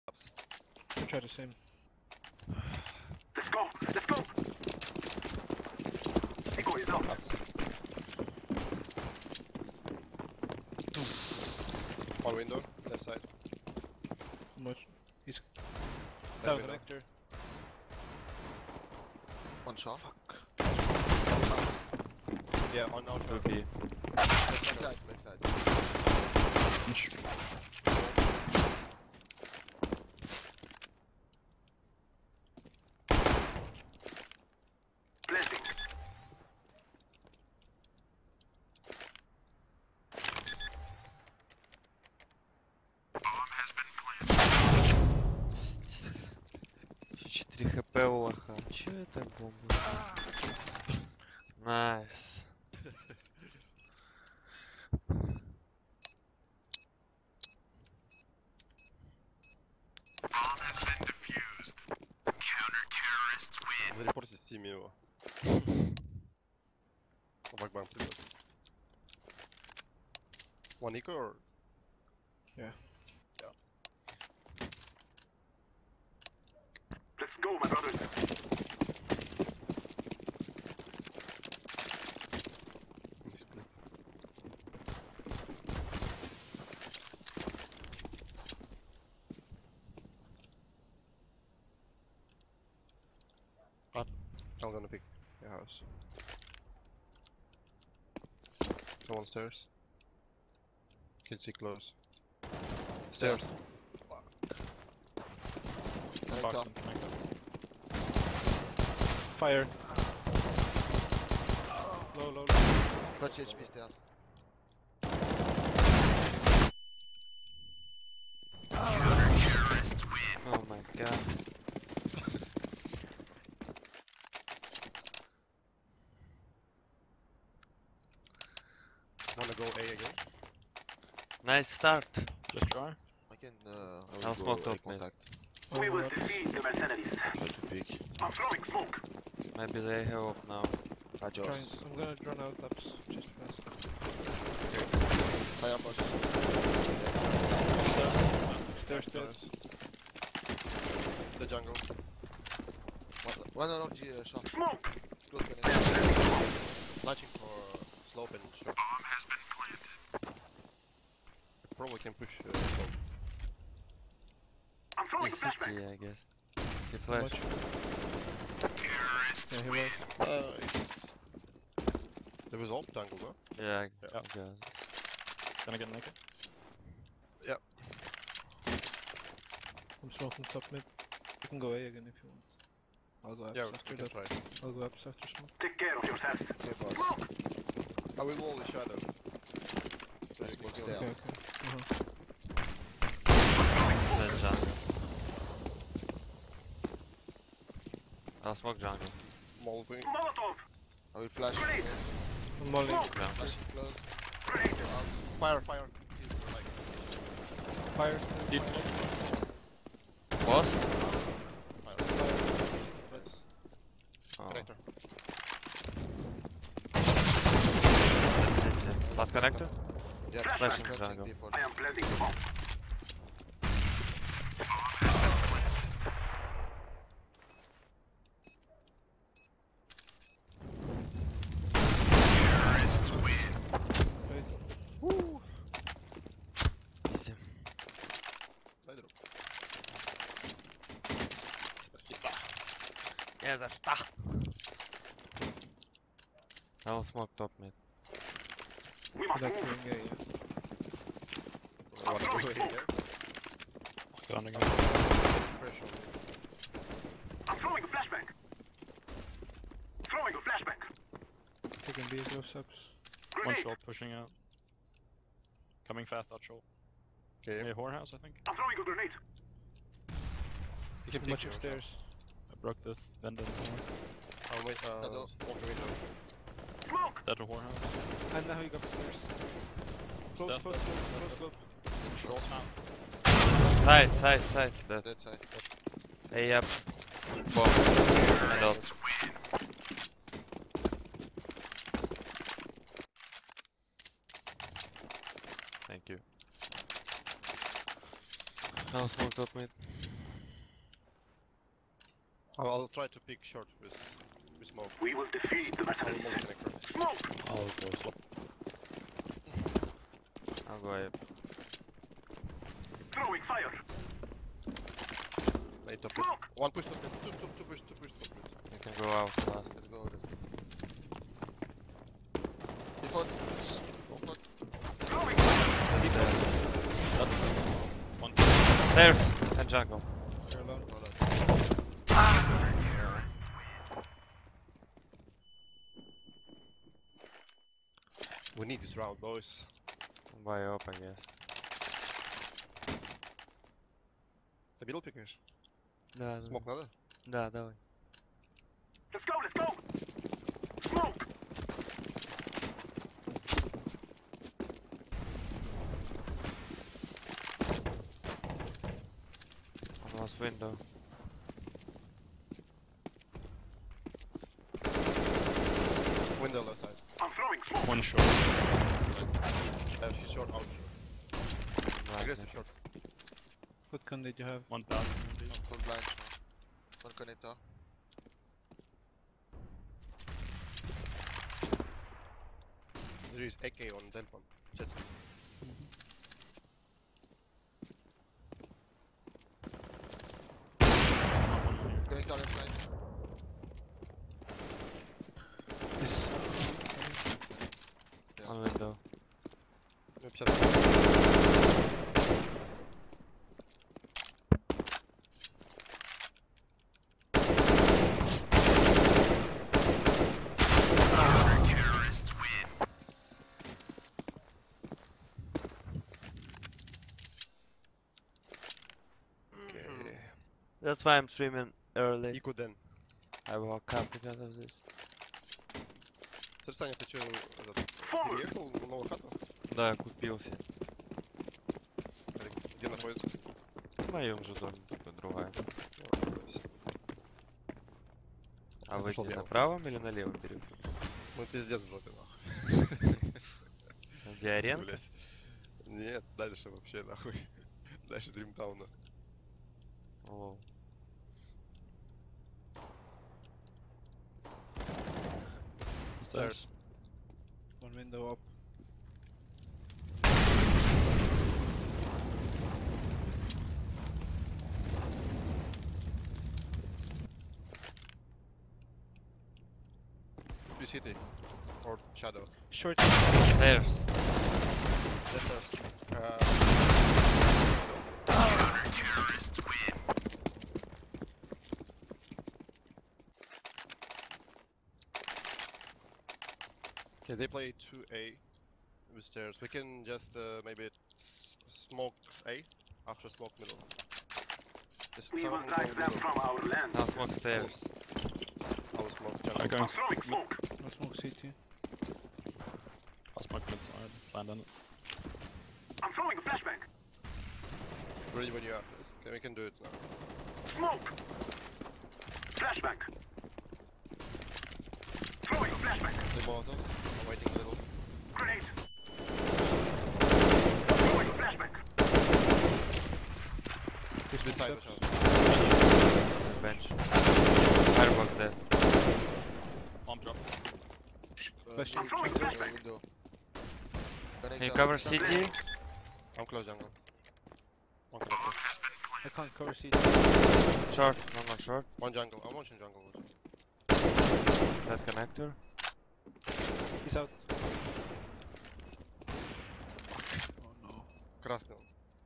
I try the same. Let's go! Let's go! Echo is out. One window, left side. Much. He's That down window. connector. One shot. Fuck. Yeah, on out. Okay. Backside, backside. Blessing. Еще 4 хп у лоха. Чё это бомба? Найс. Зарепортите в стиме его. Бак-бам придет. One eco or? Yeah. Yeah. Let's go, my brothers. Misclick. I'm gonna pick your house. Someone stairs. Can see close. Stairs. Connector. Fire. Low, low, low. 30 HP stairs. Oh my god. Wanna go A again? Nice start. Just try. I can I'll smoke go top eye mid. contact. We will defeat the mercenaries. Try to pick. I'm throwing smoke. Maybe they have up now. Adios. I'm gonna drone out ups just fast. Fire push. Stairs, stairs. The jungle. One around the shot. Smoke! Close connection. Flashing for slope and short. Bomb has been planted. Probably can push slope. I'm throwing a He's flashback. city, I guess. He flash. Terrorists Yeah, he win. was. There was alt jungle, no? Yeah, I Yeah. guess. Gonna get naked. I'm smoking top mid. You can go A again if you want. I'll go ups Yeah, after we can that. try. I'll go ups after smoke. Take care of yourselves. Okay, boss. Smoke! I will wall the shadow. So Let's you go can stairs. Okay, okay. Then jungle. I'll smoke jungle. Molotov. Molotov! I will flash. Grenade! I'm molling. Smoke! Jungle. Flashing close. Grenade! Fire, fire. Fire. Deep. Boss? Fire. Oh. Connector. That's it. Last connector? Yeah, Flashing flashing jungle. default. I am planting the bomb. Terrorists win. Wait. Easy. Дай дроп. Не за что. I'll smoke top mid. We must move. Connecting A, yeah. Wanna go in there? Gunning. Pressure. I'm throwing a flashbang. Throwing a flashbang. Taking B, go subs. One Grenade. short pushing out. Coming fast out short. Okay. Hey, whorehouse, I think. I'm throwing a grenade. You can Much pick upstairs. I broke this. Then the I'll wait, Shadow. walk the window. Smoke! That whorehouse. And now he got upstairs. Close, Step. close, close, close, close. Short now. Side, side, side. That. That side. A up. Bomb. And up. Thank you. Now smoke top mid. I'll try to pick short with smoke. We will defeat the I'll mercenaries. molly connector. Smoke! I'll go slop. I'll go ahead. Throwing fire! Late top mid. Smoke! One push top mid. Two push top mid. You can go out last. Let's go. Default. Default. Throwing One. Stairs and jungle. They're alone. We need this round, boys. Buy up, I guess. Ты middle пикаешь? Да, Смог надо? да, давай. Let's go, let's go! Smoke! On was window. Window left side. I'm throwing smoke! One short. She's short, out. Aggressive short. What gun did you have? One path. Full blind. One connector. There is AK on Delpon. Jet. Connector left side. On window. Ну, 50. That's why I'm streaming early. Ику Дэн. I woke up because of this. Саня, ты чё, переехал в новую хату? Да, купился. Где находится? В моем же доме, только другая. А вы Пошёл где, я. на правом или на левом берегу? Мы пиздец в жопе, нахуй. Где аренка? Блять. Нет, дальше вообще, нахуй. Дальше Дримтауна. О, Stairs. One window up. Free City. Or Shadow. Short. stairs. That's first. Okay, they play 2A with stairs. We can just maybe smoke A after smoke middle. Just We will someone drive go them middle. from our land. Now smoke stairs. I will smoke I'm jungle. going. I'm throwing smoke! No smoke CT. I'll smoke mid side. Land on it. I'm throwing a flashbang! Ready when you are. Okay, we can do it now. Smoke! Flashbang! Throwing a flashbang! The Molotov. I'm waiting a little. Grenade! Throwing a flashbang! This side, watch out. Bench. Firebug dead. Bomb drop. Flash. I'm throwing Window, flashbang. window. Can you Connector. cover CT? I'm close jungle. One connector. I can't cover CT. Short, one more short. One jungle. I'm watching jungle. That connector. He's out. Oh no. Красный он.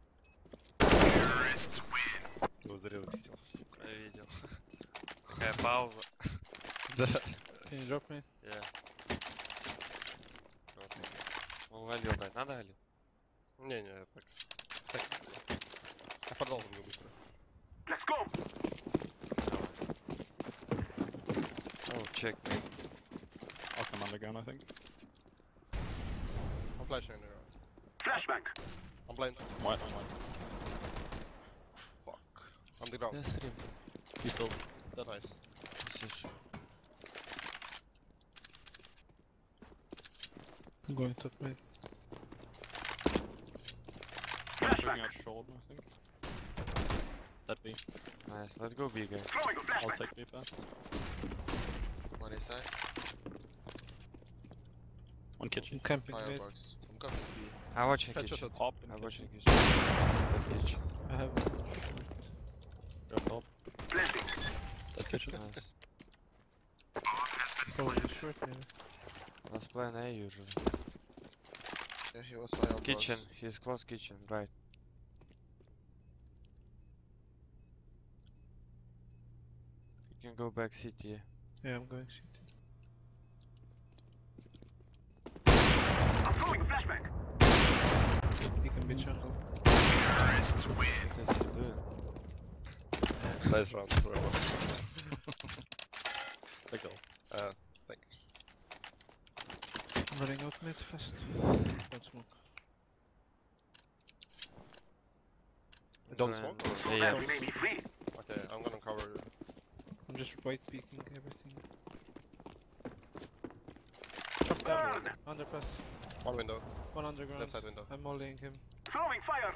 Его зарезать хотел, сука. Я видел. Какая пауза. Да. Can you drop me? Yeah. Он галил дать. Надо галил? Не, так. Я подал немного быстро. Let's go! Oh, check me. I'll come underground, I think. I'm flashing in around. Flashbang! I'm blind. White, I'm white. Fuck. On the ground. Я стрим. He's still. That's nice. Сишу. I'm going top mid. Moving Flashbang! out short, I think. at B. Nice, let's go B guys. Throwing a I'll flashbang. take B first. One A side. One I'm kitchen. camping mid. Firebox. I'm coming B. I'm watching Headshot kitchen. at Pop in I'm watching kitchen. kitchen. Let's kitchen. I have Go top. Blending. That kitchen. Nice. probably short maybe. Let's play an A usually. Yeah, he was firebox. Kitchen, he's close kitchen, right. You can go back CT. Yeah, I'm going CT. I'm throwing a flashbang. He can be jungle. What is he doing? Nice round. Take all. Thanks. I'm running out mid fast. Don't smoke. Don't smoke? So Yeah. that we may be free. Okay, I'm gonna cover. I'm just white peeking everything. Jump down. Burn. Underpass. One window. One underground. Left side window. I'm mollying him. Throwing fire.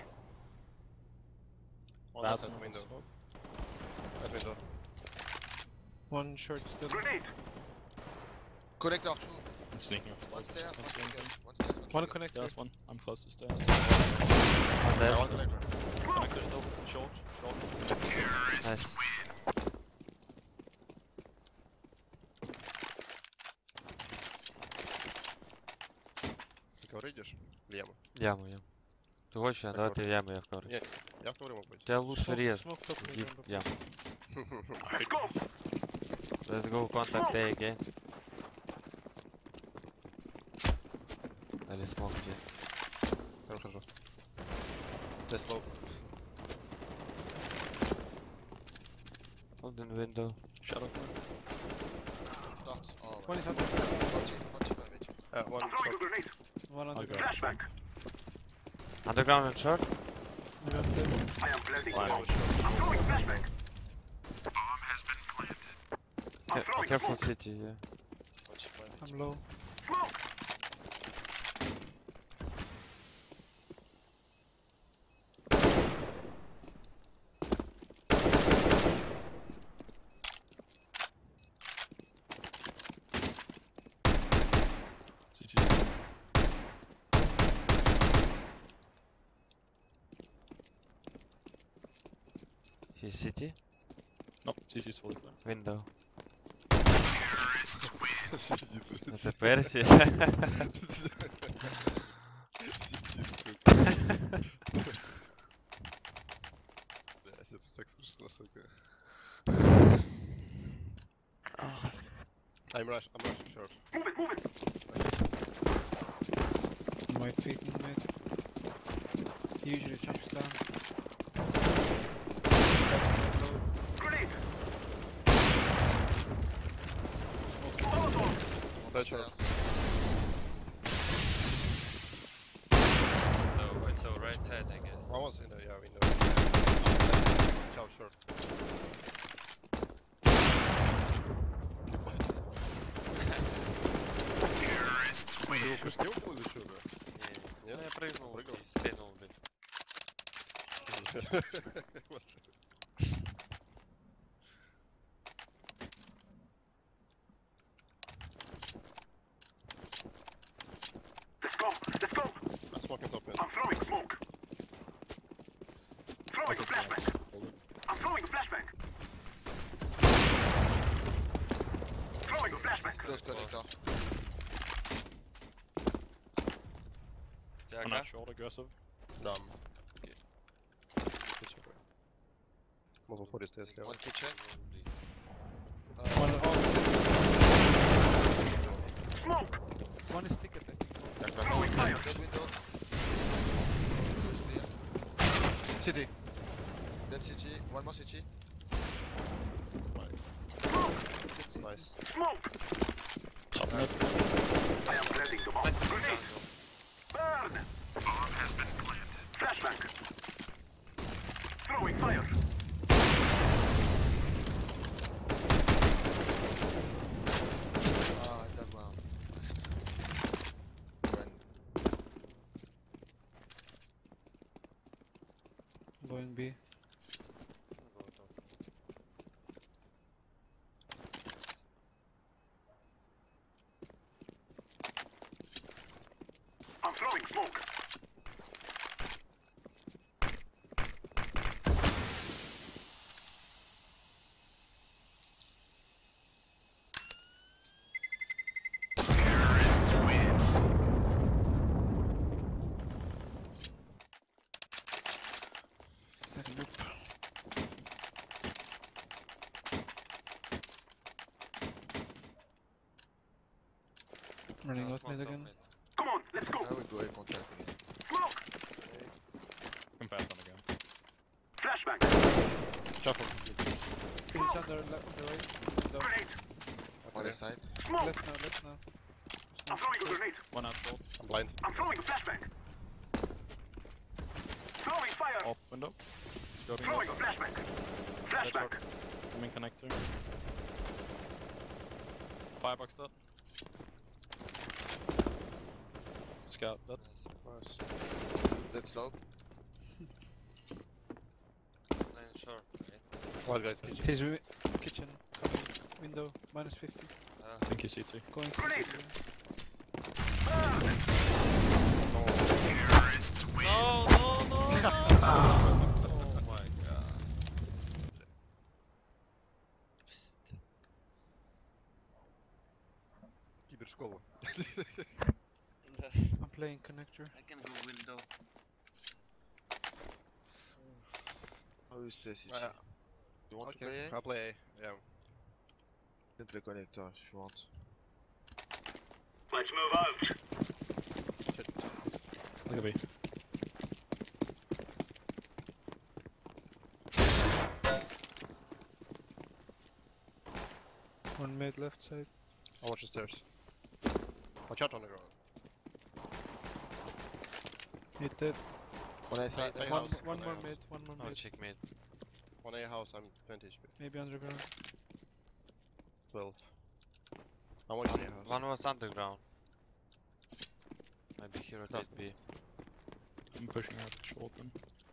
One That's left side not window. smoke. Right window. One short still. Grenade. Connector 2. I'm sneaking up. One stairs, one That's trigger. one. One stairs, One trigger. connector. There's one. I'm close to stairs. I'm dead. Yeah, one later. Connector still. Short. Short. Nice. Ты ковришь? В яму. Яму, яму. Ты хочешь, Так, давай вот. ты в яму, я в ковре. Нет, я в ковре могу быть. У тебя лучше Smoke- рез. smoke top mid, Иди в remember. яму. Let's go. Let's go contact A again. Или смог где? Хорошо. Just slow. Hold in window. Shadow. Darts. Oh, One ouais. is under. Forty, pas vite. One I'm throwing a shot. grenade. One Okay. underground. Flashbang. Underground and short. Underground dead. I am blending. Fine. I'm throwing flashbang. I'm throwing Careful smoke. city, yeah. 45. I'm low. Smoke. CT. He's city. Nope, CT's fully clear. Window. Это Перси. Блядь, это так смешно, сука. I'm rushing short. Move it, move it. I'm white peeking mid. He usually jumps down. Grenade. That short. No, window, right side, I guess. One was window, yeah, window. Ciao, short. Ты его пустил был или что, да? Не, Нет? я прыгнул, Прыгал? и стрельнул, блин. Let's go. Let's go. I'm smoking top mid. I'm throwing smoke. Throwing a flashbang. I'm throwing a flashbang. Throwing a flashbang. Close connector. I'm not short aggressive. Дам. Могу фористы, если я... One kitchen. One, Smoke. one is ticket, I think. Throwing fire. Dead window. Is clear. City. Dead city. One more city. Nice. Smoke. Top mid. I am blending the bomb. Grenade. Burn. Bomb has been planted. Flashbang. Throwing fire. Ah, underground. When Going B. Throwing smoke. Terrorists win. Running out Smoke mid top again. mid. Come on, let's go. I will go A contact again. Smoke. Come fast on again. Flashbang. Shuffle. He's under left, the right. Window. Grenade. On the side. Smoke. Left now, left now. I'm throwing a grenade. One out short. I'm blind. I'm throwing a flashbang. Throwing fire. Off window. Scoping Throwing a out. flashbang. Flashbang. Coming connector. Firebox dead. Scout dead. Nice. That's slow. Nine short, right? One guy's kitchen. His kitchen. Coming. Window. Minus 50. I think he's CT. Going to Grenade. city. Terrorists win. No, no, no, no! Oh my god. Psst. Kiberskolen. I'm playing connector. I can go window. How is the CG? Uh, You want to play Okay, A? I'll play A. Yeah. You can play connector if you want. Let's move out. Shit. Look at me. One mid left side. I'll watch the stairs. Watch out on the ground. Mid dead. On A side. Play One, house. one more house. mid, one more I'll mid. check mid. On A house, I'm 20 HP. Maybe underground. 12. I'm watching A house. One was underground. Maybe he rotate B. I'm pushing out short then.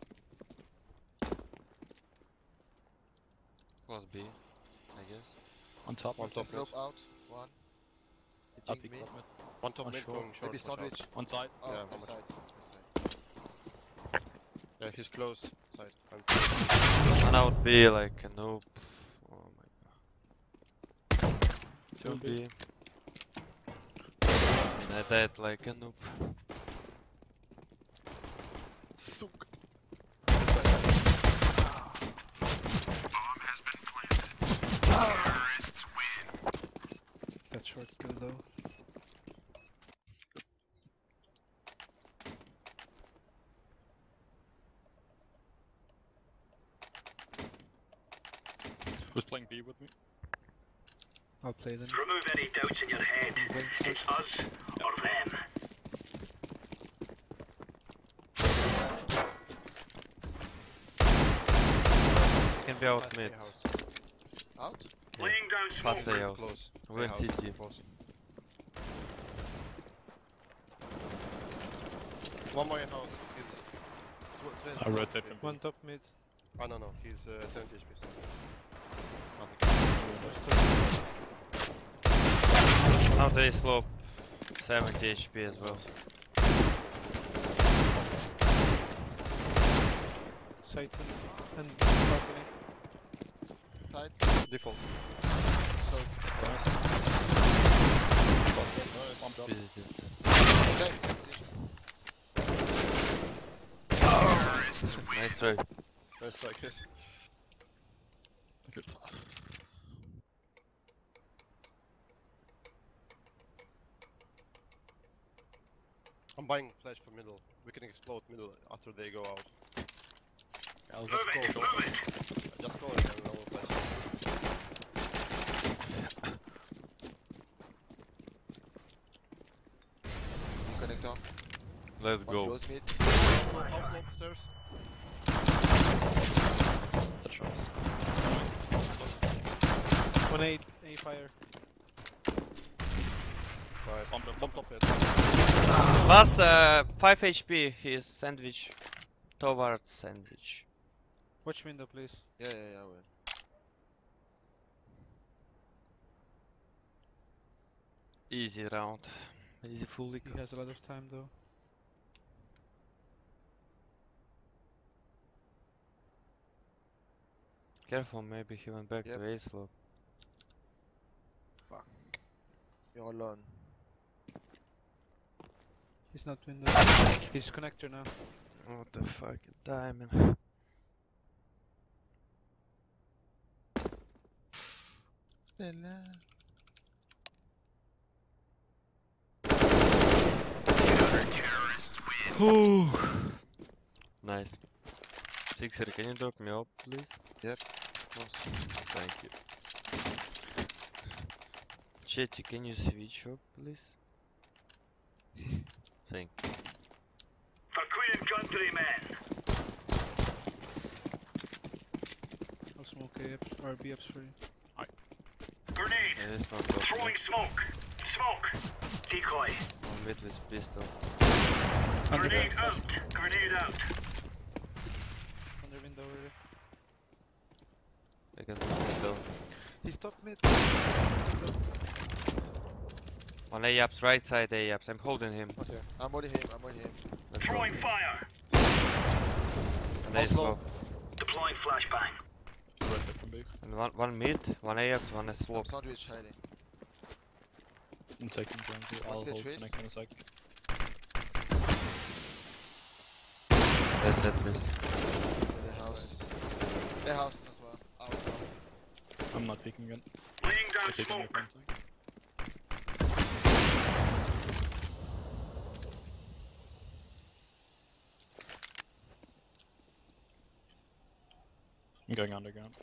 Close B, I guess. On top. One top mid. Slope out. One. Up Hitting peak me. top mid. One top One mid short. going short. Maybe watch out. sandwich. One side. Oh, Yeah, this how side. much? This side. Yeah, he's close. Side. One out B like a noob. Oh my god. Two Two B. B. And I died like a noob. Sook. Bomb has been planted. Terrorists win. That short kill though. Who's playing B with me? I'll play them. Remove any doubts in your head. It's us or them. Can be out Fast mid. A house. Out? Laying down smoke. Fast A out. Close. I'm going A house. CT. Close. One more in house. He's I rotate him. One top mid. Oh no, he's 70 HP. Now they slope 70 HP as well. Side and balcony. Side. Default. So. Side. One drop. Visited. Okay. Terrorists win. Nice try. That's like this. Good. I'm buying flash for middle. We can explode middle after they go out. I'll Move just it, go move short. it. Just go and then we'll flash. Connector. Let's One go. close mid. House slope stairs. That shot. 1-8, A fire. Right. Bomb top mid. Last 5 HP. He's sandwich. Towards sandwich. Watch window please. Yeah, I will. Easy round. Easy full league. He has a lot of time though. Careful, maybe he went back Yep. to A slope. You're alone. He's not window. He's connector now. What the fuck, diamond. Whew. Nice. Sixer, can you drop me up, please? Of course. Thank you. Chetty, can you switch up, please? Thank you. For Queen and Country, men. I'll smoke A ups or B ups for you. Grenade. Yeah, it's not top Throwing mid. smoke. Smoke. Decoy. One mid with pistol. Under Grenade there, out. Grenade out. under window already. I can window. He's top mid. One A ups, right side A ups. I'm holding him. Okay. I'm already him. Let's go. Throwing fire. And A slope. Deploying flashbang. Rotate from big. And one mid, one A ups, one a I'm slope. sandwich hiding. I'm taking jungle. I'll the hold trees. connect in a sec. That's at least. In the house. The house as well. Out. I'm not peeking again. Laying I'm down taking your smoke. contact. I'm going underground.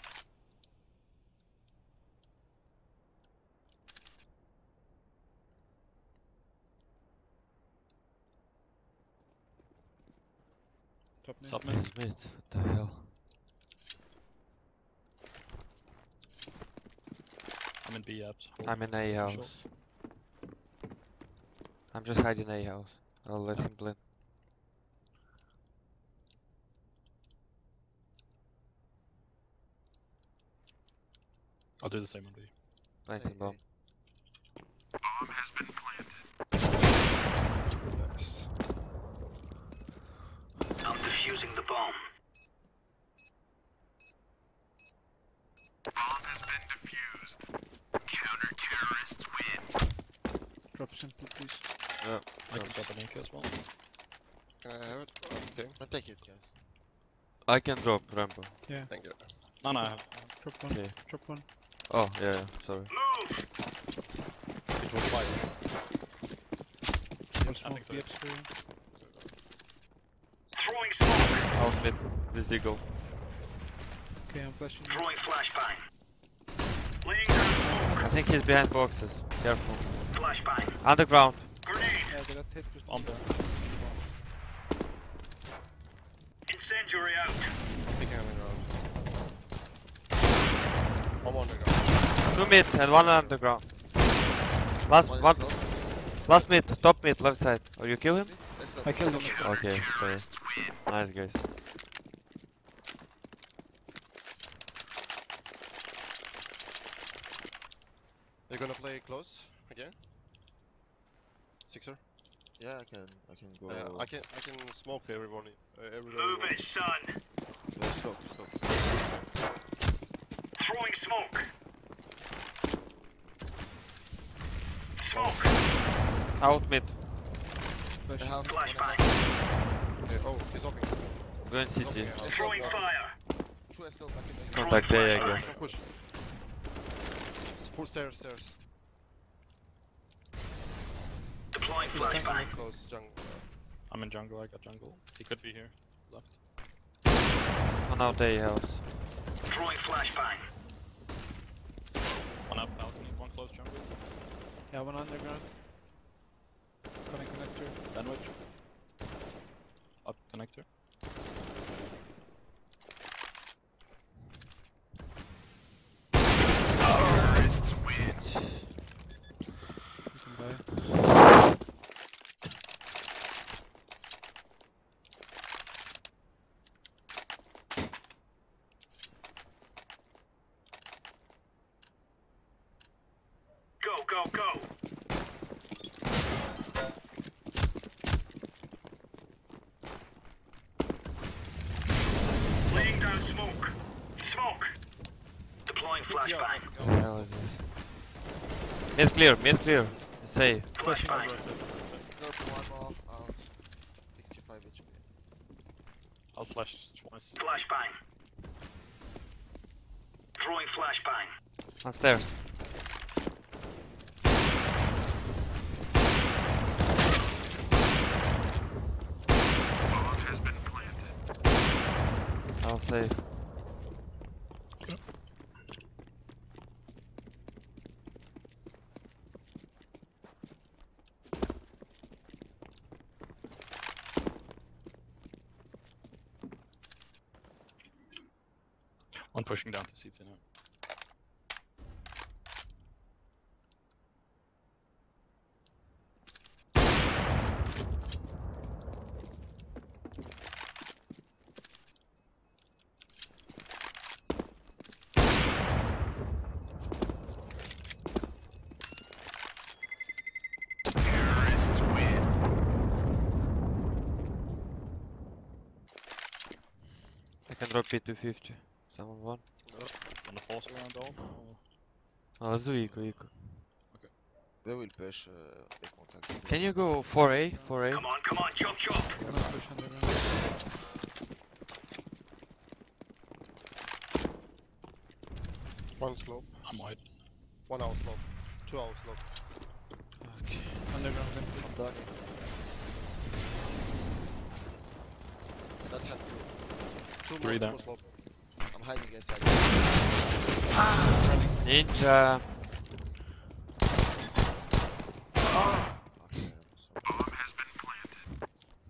Top mid. Top mid. Mid, what the hell? I'm in B apps. Hold. I'm in A Short. house. I'm just hiding A house. I'll let him blend. I'll do the same on B. Planting bomb. Bomb has been planted. Nice. I'm defusing the bomb. Bomb has been defused. Counter-terrorists win. Drop simple, please. I can drop an AK as well. Can I have it? Okay, I'll take it, guys. I can drop Rambo. thank you. No, I have. Drop one. Okay. Drop one. Oh, yeah, sorry. Move. It was fire. I'll I smoke think so. B ups for you. Throwing smoke. House mid with Deagle. Okay, I'm flashing. you. Throwing flashbang. Laying down I think he's behind boxes. Careful. smoke. Flashbang. Underground. Grenade. Yeah, they got hit with On there. Incendiary out. Big hand around. One underground. Two mid and one underground. Last One one, is low. last mid, top mid, left side. Oh, you kill him? Let's go. I killed him. Okay, sorry. Nice guys. You're gonna play close again? Sixer? Yeah, I can go. I can smoke everyone. Move it, son. Let's go. Throwing smoke. Smoke. Out mid. The Flash. house. Flashbang. Okay, oh, he's knocking. Going city. Okay, Throwing fire. True escape back in the Contact A, I Flashbang. guess. Push. Full stairs. Deploying Push tank flashbang. close, jungle. I'm in jungle. I got jungle. He could be here. Left. One out A house. Throwing flashbang. One up balcony. One close jungle. Yeah, one underground. Coming connector. Sandwich. Up connector. Terrorists win. You can buy. Go. Laying down smoke. Smoke. flashbang. What the hell is this? Mid clear, mid clear. Safe. Flashbang. Drop one more out. 65 HP. I'll flash twice. Flashbang. Throwing flashbang. On stairs. Bomb has been planted. I'll save. One pushing down to CT now. Terrorists win. I can drop P250. Someone want? Wanna force around all? Or... Oh, let's do eco, eco. They will push big contact. Can you go 4A? 4A? Come on, chop chop. Not push underground. One slope, I'm wide. one out slope, 2 out slope. Okay. Underground empty. I'm burning. Not have two. Two Three more, down. two slope. I'm hiding inside. Ninja! Okay, so Bomb has been planted.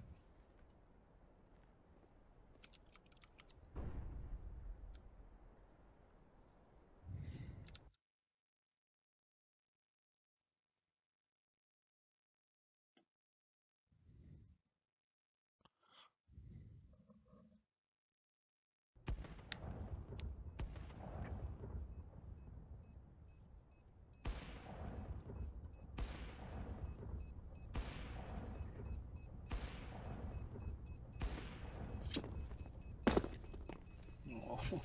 No.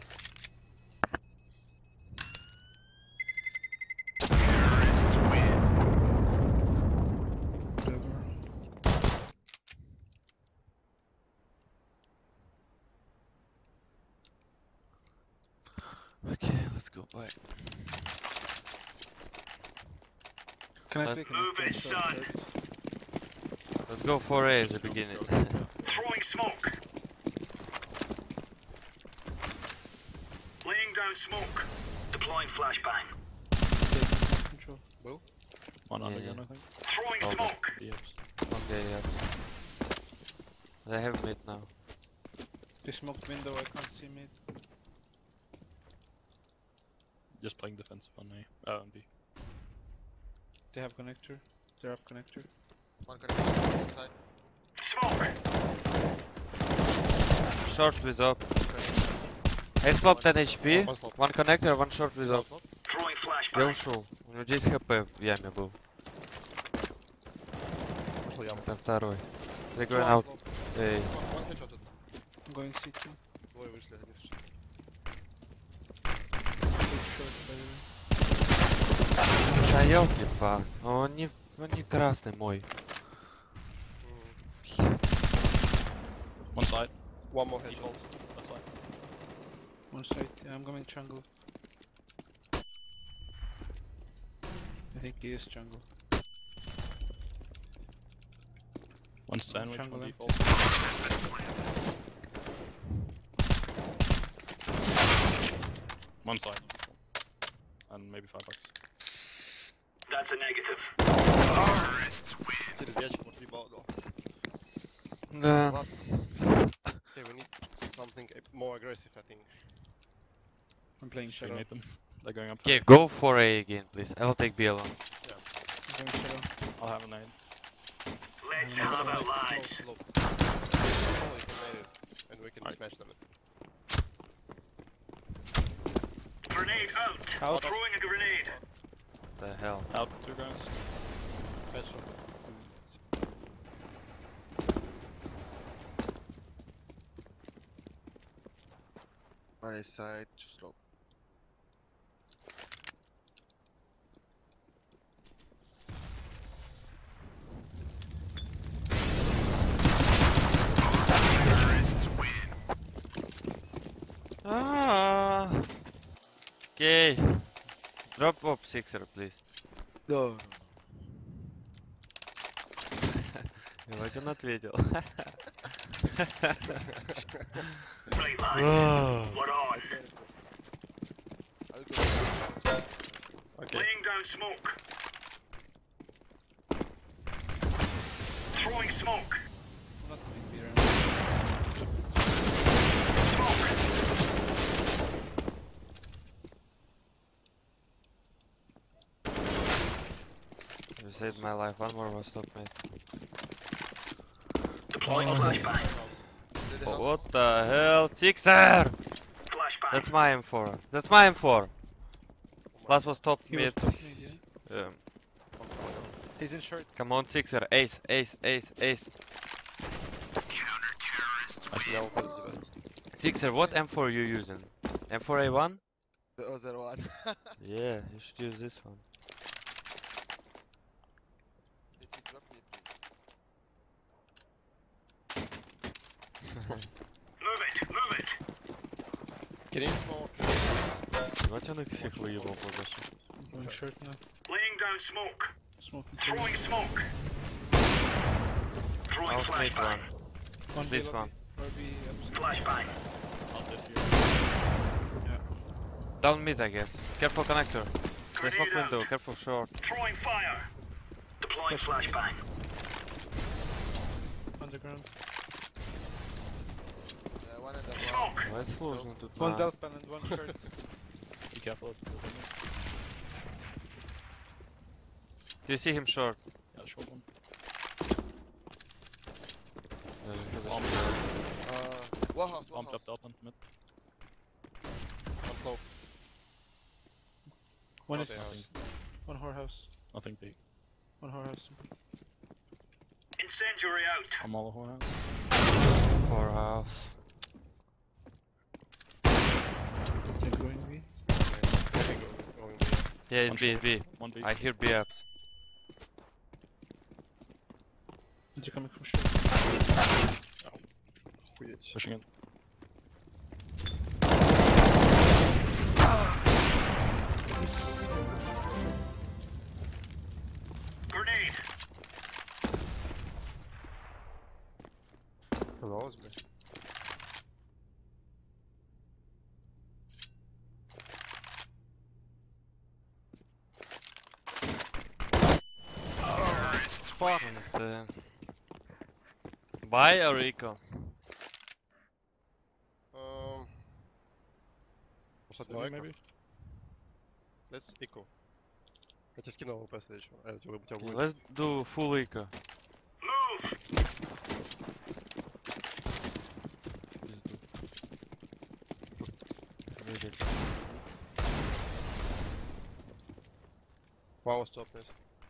Terrorists win. Whatever. Okay, let's go back. Can I Let- click Move it, son. Let's go 4A at the beginning. Throwing smoke. Laying down smoke. Deploying flashbang. Control. One Yeah, underground, yeah. I think. Throwing Okay. smoke. POVS. Okay, yeah. They have mid now. They smoked window, I can't see mid. Just playing defensive on A. On B. They have connector. They're up connector. one connection inside. Smoke. Short with up. I slope 10 HP. One slope. One connector, one short with Two up. out slope. Throwing Я flashbang. ушел. У него 10 хп в яме был. Ушел яму. Это второй. They Two going out out. slope. Эй. One headshot. I'm going CT. Двое вышли, один слышит. Big short, by the way. Да ёлки-па. Он не красный мой. One side. One more headshot. Default. Left side. One side. Yeah, I'm going jungle. I think he is jungle. One sandwich. jungle One empty. default. One side. And maybe $5. That's a negative. Terrorists win. Через ящик может въебал, да. Да. Okay, we need something more aggressive, I think. I'm playing Should we shadow. nade them? They're going up. Okay, go for A again, please. I will take B alone. I'm going shadow. I'll have a nade. Let's have our lives. Slope. Oh, you can nade it, and we can Alright. smash them. Grenade out. Out. Throwing a grenade. What the hell? Out, 2 guys. Headshot. One is side, two slope. Ah. Okay. Drop up sixer, please. No. И вот он ответил. Right, lads. Oh. We're on. Let's go, let's go. I'll go. Okay. Laying down smoke. Throwing smoke. Not going B round. Smoke. You saved my life. One more was top mate. Deploying flashbang. Did they Oh, help? what the hell? Sixer! Flashbang. That's my M4. That's my M4. Last was top He was mid. top mid, yeah. He's in short. Come on, Sixer. Ace, ace, ace, ace. No, positive. Sixer, what M4 you using? M4A1? The other one. Yeah, you should use this one. Did you drop me, Move it. Move it. Get in smoke. Вот он их всех выебал позже. Going short now. Laying down smoke. Smoking. Throwing smoke. Throwing I'll make flashbang. one. This one. Or B upstairs. Flashbang. I'll sit here. Down mid, I guess. Careful connector. They smoke Grenade window. out. Careful short. Throwing fire. Deploying flashbang. Underground. One and the Smoke. Давай сложно тут. One на. Delpan and one short. Be careful. Do you see him short? Yeah, short one. Warhouse, Bumped Warhouse. up Delphin mid. One slope. One is Okay, house. one whorehouse. Nothing big. One whorehouse. Incendiary out. I'm all a whorehouse. For house. They're going B. Going B. Yeah, it's One B, short. B. One big. I hear B ups. They're coming from short. Pushing in. Grenade. Hello, it's me. Fuck. Buy or eco? Может, Seven, одно эко? maybe? Let's eco. Я тебе скинул ВП следующего. У тебя будет. Let's do full eco. Move. Wow, stop this.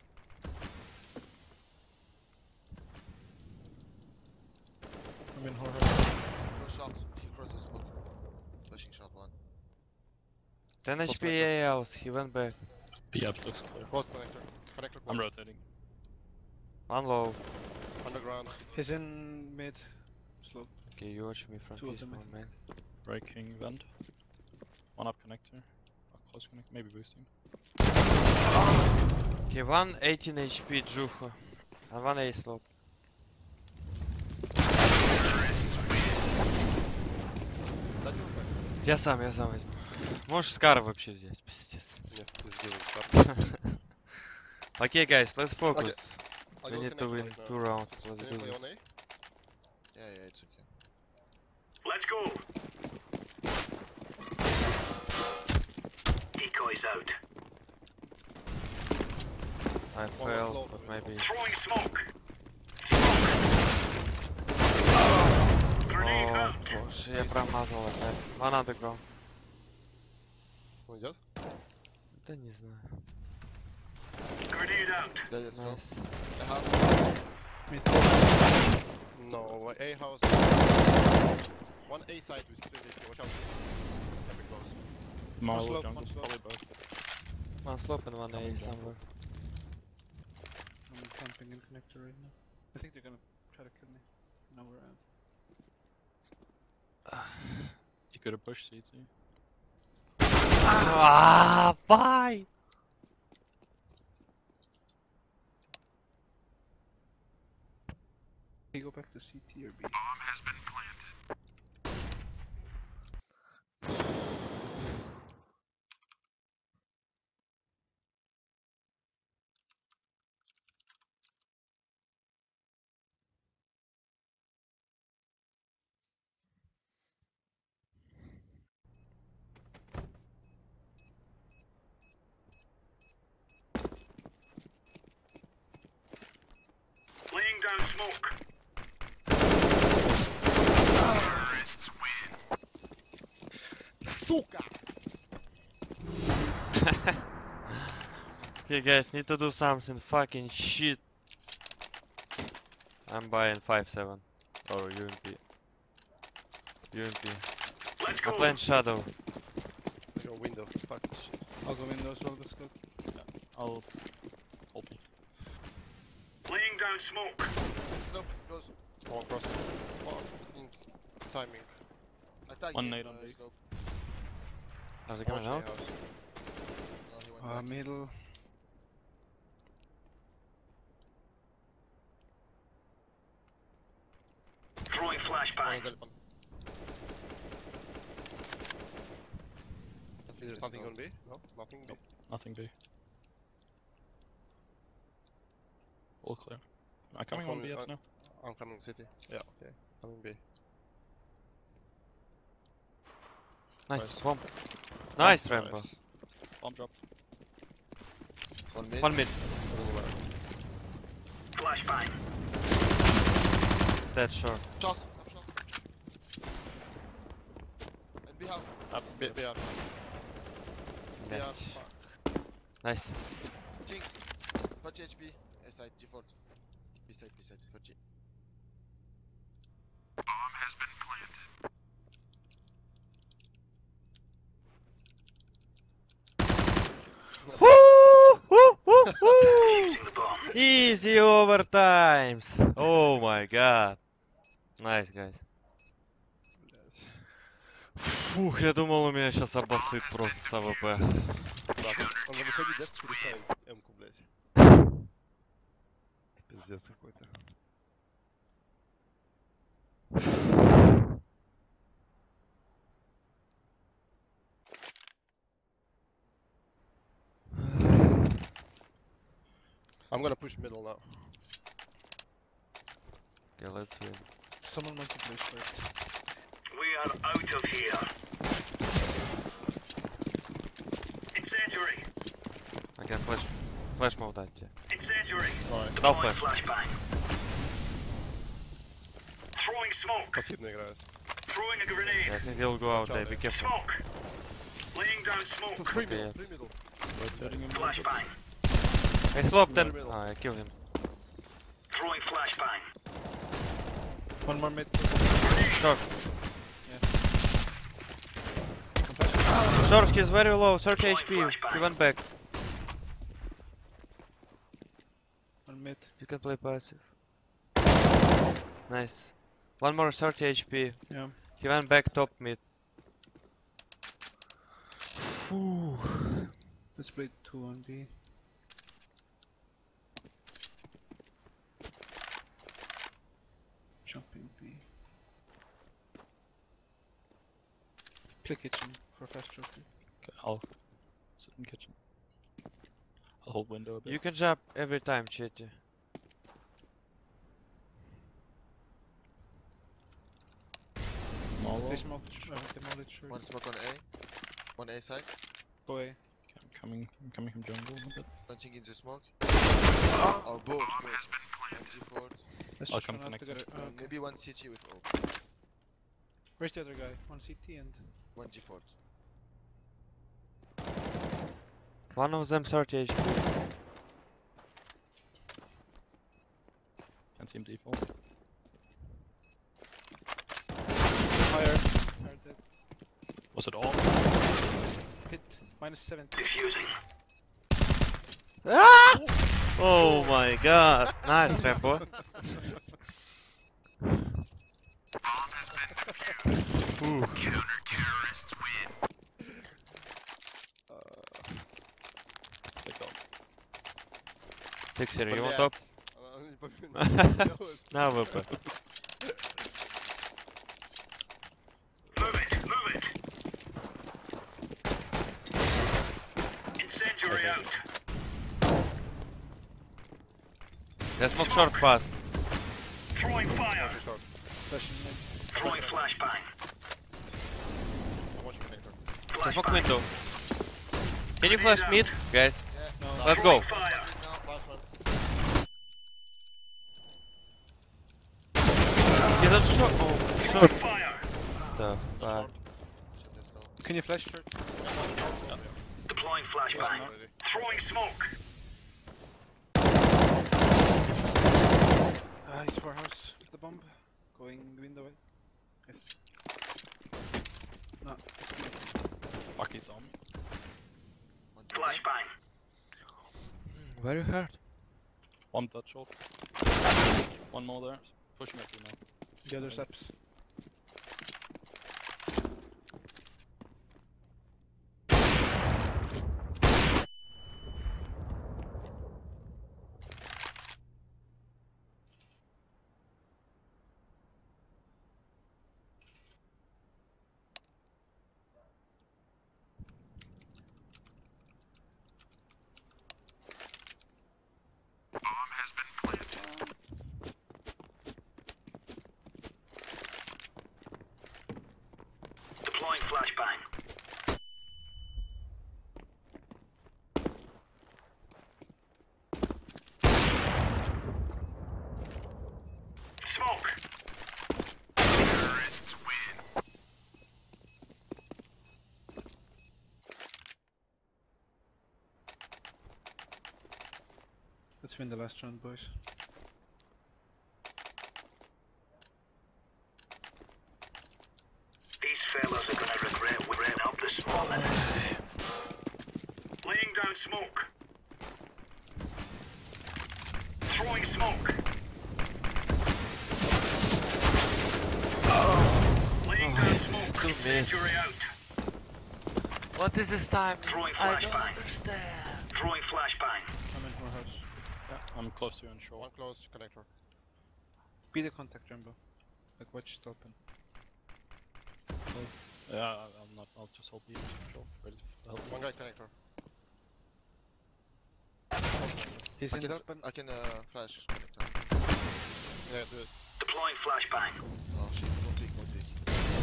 I'm in whorehouse. No shot. He crossed the smoke. Flashing shot one. 10 HP A house, he went back. The apps looks clear. Close connector. Connector I'm close. rotating. One low. Underground. He's in mid. Slope. Okay, you watch me from Two of this them, I one, man. Breaking vent. One up connector. Or close connect. Maybe boosting. Okay, one 18 HP Juho. And one A slope. Дать ВП? Я сам возьму. Можешь Скар вообще взять, пиздец. Нет, ты сделал. Okay guys, let's focus. I'll We go need to connector win right now. 2 rounds. Can Let's you do play this. on A? Yeah, it's okay. Let's go. Decoys out. I One failed, slope. but maybe... Throwing smoke. Smoke. Grenade О, out. боже, я промазал опять. One underground. Он идет? Да не знаю. Grenade out. That is slow. Nice. The house. Mid. No, A house. One A side with 3 HP. Watch out. Can be close. Marlow slope, jungle. one slope. Probably both. One slope and one A Coming down. somewhere. I'm camping in connector right now. I think they're gonna try to kill me. Now we're out. Good to push CT. Ah, why? Can you go back to CT or B? Bomb has been planted. Laying down smoke. Terrorists win. Сука! Okay, guys, need to do something fucking shit. I'm buying 5-7 or UMP. UMP. Let's I'm go. playing Shadow. I go window. Fuck this shit. I'll go window as well, let's go. I'll hold me. Laying down smoke. Slope, close. Small cross. Oh, fucking timing. Attack One him, nade on B. slope. How's it coming Archway out? house. No, he went back. Middle. Throwing One flashbang. is open. There's something on B? No? Nothing B? Nothing B. All clear. Am I coming on coming, BS now? I'm coming city. Yeah, okay. Coming B. Nice. Nice. Bomb. Nice, Rambo. Nice. Bomb drop. One mid. 1 mid. Flashbang. Dead, sure. Shot. I'm shot. And behind. B up. B Yeah. up. Fuck. Nice. Jinx. Patch HP. A side, G4. B side, Patch. Bomb has been planted. Woo! Woo! Woo! Woo! Defusing the bomb. Easy overtimes. Oh my god. Nice, guys. Фух, я думал, у меня сейчас обоссыт просто с АВП. Так, он на выходе деф переставил М-ку, блядь. Пиздец какой-то. I'm gonna push middle now. Okay, let's win. Someone wants to play first. We are out of here. Incendiary. I can flash mode дать тебе. Incendiary. Alright. Дал Throwing флеш. flashbang. Throwing smoke. Пассивно играют. Throwing a grenade. I think he'll go out there, be careful. Smoke. Laying down smoke. Three Okay, middle, yeah. three middle. Rotating him. Flashbang. I slope then. Middle. Ah, I killed him. Throwing flashbang. One more mid. Short. Yeah. Short, he's very low, 30 Throwing HP. flashbang. He went back. One mid. You can play passive. Nice. One more 30 HP. Yeah. He went back top mid. Phew. Let's play 2 on B. Jumping B. Play kitchen for fast trophy. Okay, I'll sit in kitchen. I'll hold window a bit. You can jump every time, Chetty. Small wall. They smoke. Demolish short. One smoke on A. One A side. Go away. Okay, I'm coming from jungle a bit. Punching into smoke. Oh, both. Bomb has been One G4. Let's I'll just come run out connect together. Okay. Maybe one CT with O. Where's the other guy? One CT and One G4. One of them 30 HP. Can't see him default. fire. Fire dead. Was it all? Hit. Minus 70. Defusing. Ah! Oh my god. Nice, Rambo. Ooh. Counter-terrorist Sixer, you want Блядь. up? Она не повернулась. На ВП. Move it, move it. Incendiary out. Я smoke short fast. Throwing fire. Very short. Flashing mid. Throwing flashbang. I'm watching connector. Я smoke window. Can you flash mid, guys? Yeah. No. Let's go. Fire. Now, last one. He's on short. Oh, short. Fire. The fuck. Shit, let's go. Can you flash short? Deploying flashbang. Already. Throwing smoke. He's warehouse with the bomb. Going window way. Yes. No. Fuck, he's on me. One to Flashbang. Very hard. One dead short. One more there. Pushing at you now. The other steps. Deploying flashbang. Smoke. Terrorists win. Let's win the last round, boys. These fellas are gonna regret we ran up this morning. Laying down smoke. Throwing smoke. Laying down smoke. Two minutes. Incendiary out. What is this time? Throwing I don't flashbang. understand. Throwing flashbang. I'm in warehouse. Yeah, I'm close to you and short. One close connector. Be the contact, Jumbo. Like, watch it open. Yeah, I'm not. I'll just hold you and short. Ready to help. One guy connector. He's I in can, the open. I can flash connector. Yeah, do it. Deploying flashbang. Oh shit, one peek, one peek.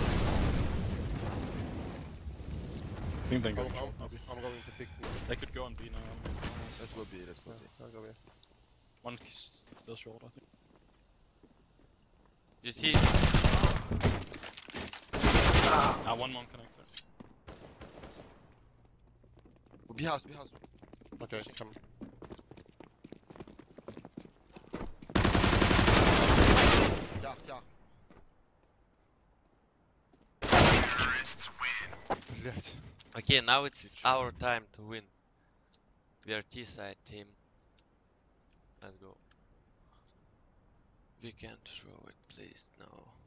I think they're I'm, going I'm, short. Maybe. I'm going to pick. They could go and B now. Let's go B, let's go B. I'll go here. One still short, I think. You see? One more connector. B house, B house. Okay, come. Yeah, yeah. Terrorists win. Блять. Okay, now it's our time to win. We are T-side team. Let's go. We can't throw it, please. No.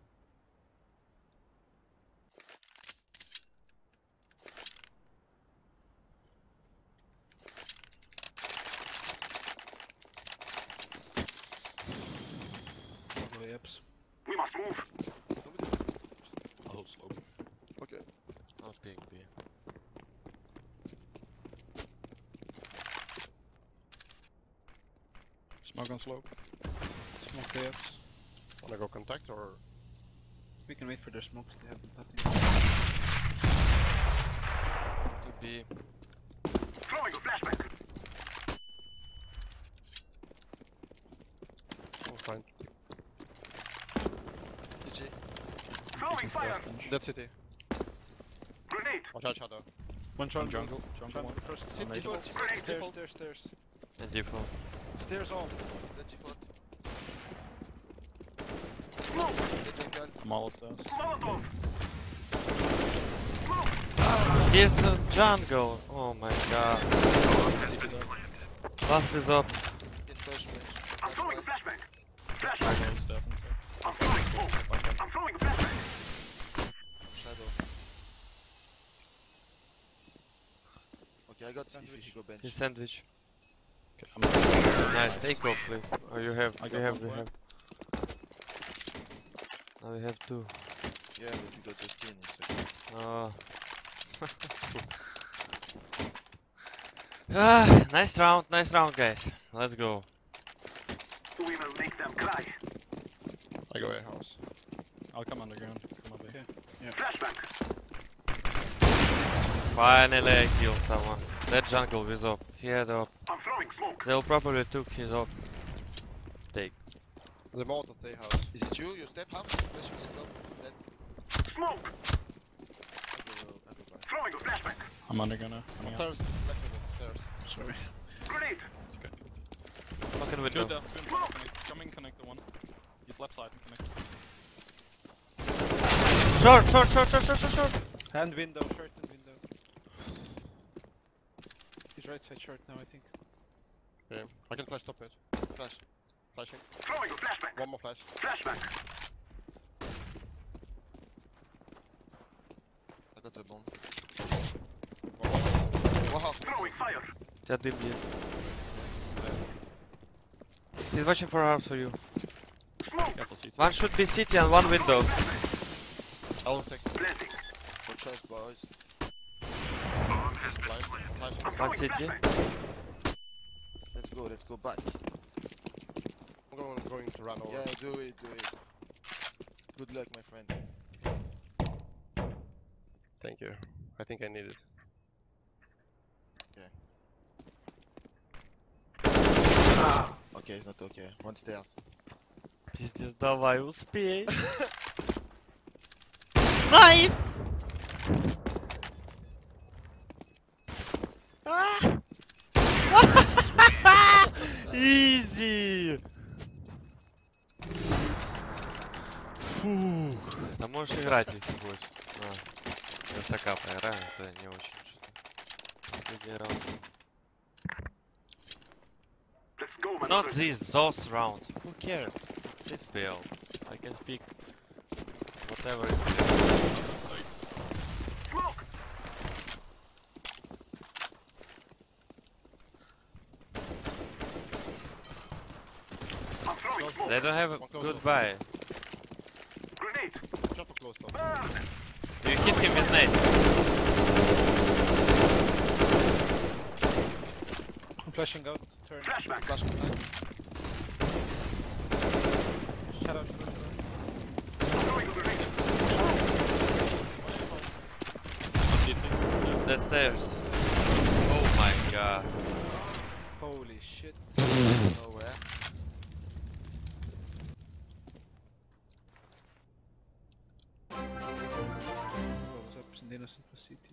Go layups. We must move. I'll hold slow. Okay. Not being B. Smoke on slope. Smoke layups. Wanna go contact or? We can wait for their smokes, they have nothing. To B. Throwing a flashbang. Oh, fine. GG. Throwing fire. Dead city. Grenade. Watch out, shadow. One One jungle. jungle. Jungle Jungle one. first. I'll make it. Default, Grenade. Stairs, default. stairs, stairs. And default. Stairs all. Dead default. Smoke. Dead jungle. I'm all stairs. Molotov. He's a jungle. Oh my god. Last is up. In push mid. I'm throwing a Nice. flashbang. All Flashbang. stairs inside. I'm throwing smoke. I'm throwing a flashbang. Shadow. Okay, I got if you go bench. He's sandwich. Nice, take off please. Oh, you have, I we got have, one we have. Now we have two. Yeah, but you got the skin, it's okay. Oh. Ah, nice round guys. Let's go. We will make them cry. I go A house. I'll come underground. Come up here. Flashbang. Finally I killed someone. That jungle with op. He had op. I'm throwing smoke. They'll probably took his op. Take. The mouth of A house. Is it you? You step half? Flash me, stop. Dead. Smoke. Everybody. Throwing a flashbang. I'm underground now. Coming up. Stairs, back to the stairs. Sorry. Grenade. Fucking Two window. down, two in front, connect. Coming, connect the one. He's left side and connect. Short. And window, short and window. He's right side short now, I think. Okay. I can flash top mid. Flash. Flashing. Throwing a flashbang. One more flash. Flashbang. I got the bomb. One more. Wow. Throwing fire. That didn't be it. He's watching for house for you. Smoke. Careful CT. One should be city and one window. I'll take Planting. Good choice, boys. blind. Flashing. I'm One throwing city. flashbang. Let's go back. I'm going to run over. Yeah, do it. Good luck, my friend. Thank you. I think I need it. Okay, it's not okay. One stairs. Пиздец, давай, успей. Найс! Изи! Фух. Да можешь играть, если хочешь. Я СК поиграю, что я не очень что-то. Последний раунд. Let's go, Not man. these, those rounds. Who cares? It's FPL. I can speak whatever it is. Smoke. I'm throwing smoke. They don't have a One close good door. buy. Grenade. Careful close door. Burn. Do you hit him with nade? I'm flashing out, turn. Flashbang. Flash contact. Shut out. Throwing a grenade. One CT. Yeah. The stairs. Oh my god. Holy shit. Nowhere. What was up? And innocent was CT.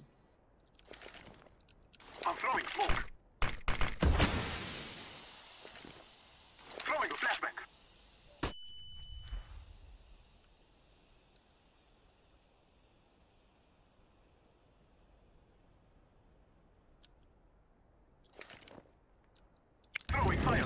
I'm throwing smoke. Throwing a flashbang. Throwing fire.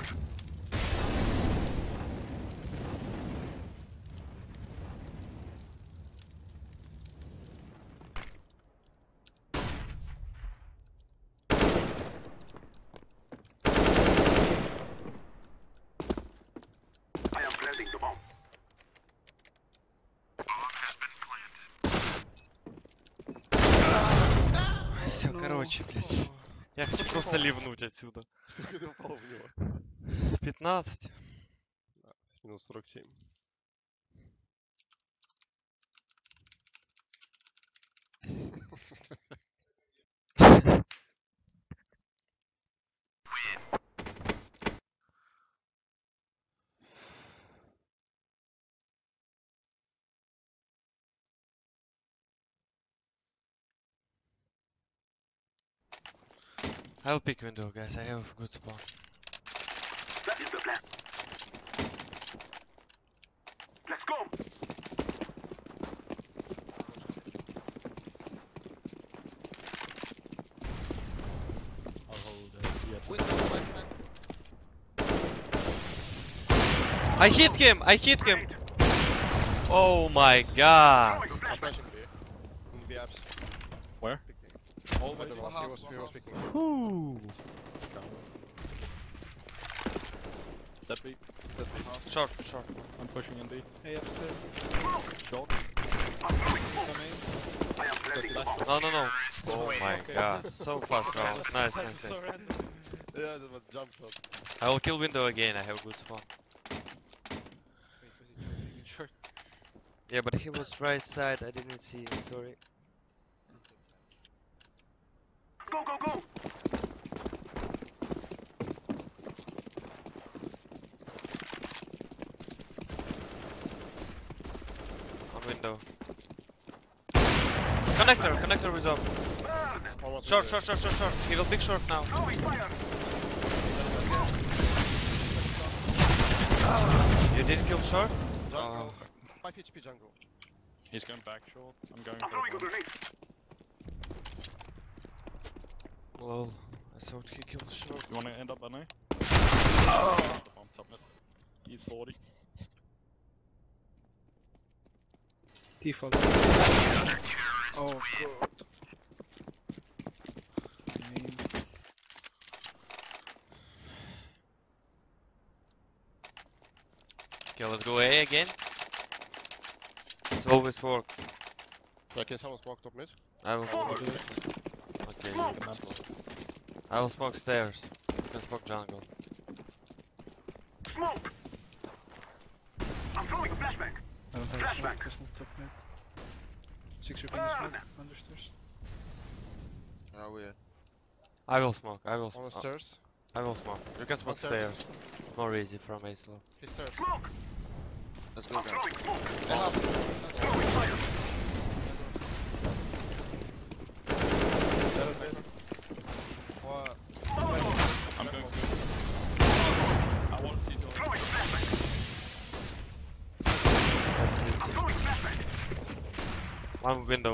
I am planting the bomb. Все, короче, блядь. Я хочу просто ливнуть отсюда. Ты упал в него. 15. Минус 47. I'll pick window, guys. I have a good spawn. That is the plan. Let's go. I'll hold yeah. Window, my friend. I hit him! I hit him! Grenade. Oh my god! Throwing a I'm flashbang. flashing B. In the apps. Where? Picking. All I don't know. One He house, was one house. picking. Whew. That B. Short, short. I'm pushing in B. Hey, upstairs. Short. I am planting the bomb. No, no, no. Oh my Okay. god, so fast round. Nice, nice, So nice. random. Yeah, that was jump shot. I will kill window again, I have good spawn. Wait, was he charging in short? Yeah, but he was right side, I didn't see him, sorry. Go, go, go! On window. Connector is up. Burn! Almost Short, in short, short, short, short. He will pick short now. Throwing fire! You didn't kill short? there. Oh. Jungle. 5 HP jungle. He's going back short. I'm going I'm throwing a for it. grenade. Lol, I thought he killed short. You wanna end up on A? The bomb top mid. He's 40. Default. Oh, God. Name. Okay, let's go A again. It's always work. Yeah, can someone smoke top mid? I will smoke. Do it. Okay, Smoke. you can smoke. I will smoke stairs. You can smoke jungle. Smoke! I'm throwing a flashbang. I don't have Flashback. smoke. I smoked top mid. 6 you can Burn. smoke. Understairs. Oh, we're. I will smoke. I will On smoke. the stairs. I will smoke. You can smoke Upstairs. stairs. More easy from A slope. His stairs. Smoke! Let's go, I'm guys. throwing smoke. They have. Throwing fire. What? I'm going to. I want to see your. Throwing flashbang. That's I'm it. throwing flashbang. One window.